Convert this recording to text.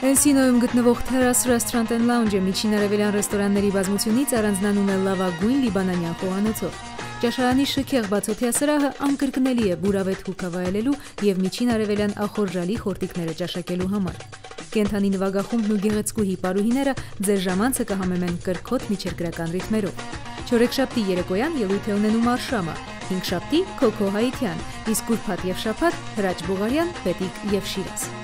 Էնսինոյում գտնվող Terrace Restaurant and Lounge-ը միջին արևելյան ռեստորանների բազմությունից առանձնանում է լավագույն լիբանանյան խոհանոցով։ Ճաշարանի շքեղ բացօթյա սրահը անկրկնելի է բուրավետ հուքա վայելելու եւ միջին արևելյան ախորժալի խորտիկները ճաշակելու համար։ Կենթանի նվագախումբն ու գեղեցկուհի պարուհիները ձեր ժամանցը կհամեմեն կրքոտ միջերկրական ռիթմերով։ Չորեքշաբթի երեկոյան ելույթ է ունենում Արշամը, հինգշաբթի Քոքո Հայիթյան, իսկ ուրբաթ եւ շաբաթ Հրաչ Բուղարյան, Պետիկ եւ Շիրազ։